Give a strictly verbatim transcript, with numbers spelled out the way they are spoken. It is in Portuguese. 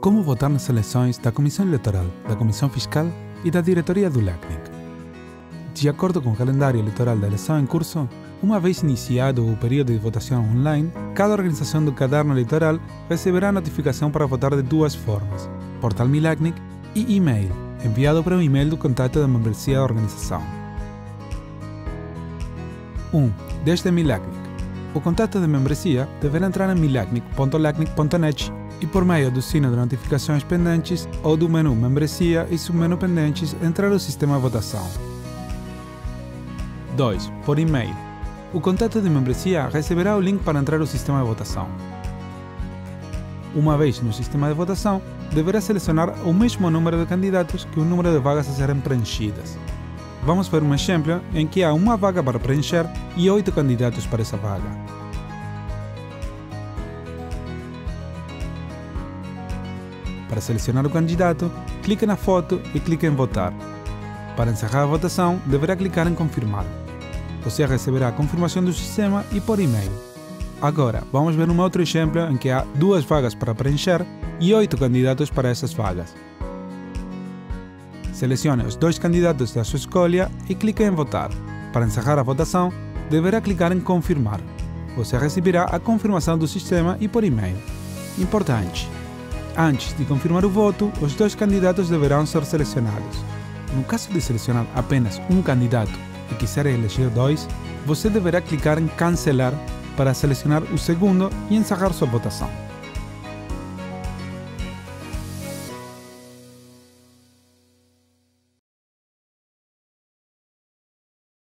Como votar nas eleições da Comissão Eleitoral, da Comissão Fiscal e da diretoria do LACNIC. De acordo com o calendário eleitoral da eleição em curso, uma vez iniciado o período de votação online, cada organização do caderno eleitoral receberá notificação para votar de duas formas: portal MiLACNIC e e-mail, enviado para o e-mail do contato da membresia da organização. um. Desde MiLACNIC. O contato de membresia deverá entrar em milacnic ponto lacnic ponto net e, por meio do sino de notificações pendentes ou do menu Membresia e submenu Pendentes, entrar no sistema de votação. dois. Por e-mail. O contato de membresia receberá o link para entrar no sistema de votação. Uma vez no sistema de votação, deverá selecionar o mesmo número de candidatos que o número de vagas a serem preenchidas. Vamos ver um exemplo em que há uma vaga para preencher e oito candidatos para essa vaga. Para selecionar o candidato, clique na foto e clique em votar. Para encerrar a votação, deverá clicar em confirmar. Você receberá a confirmação do sistema e por e-mail. Agora, vamos ver um outro exemplo em que há duas vagas para preencher e oito candidatos para essas vagas. Selecione os dois candidatos da sua escolha e clique em votar. Para encerrar a votação, deverá clicar em confirmar. Você receberá a confirmação do sistema e por e-mail. Importante: antes de confirmar o voto, os dois candidatos deverão ser selecionados. No caso de selecionar apenas um candidato e quiser eleger dois, você deverá clicar em cancelar para selecionar o segundo e encerrar sua votação.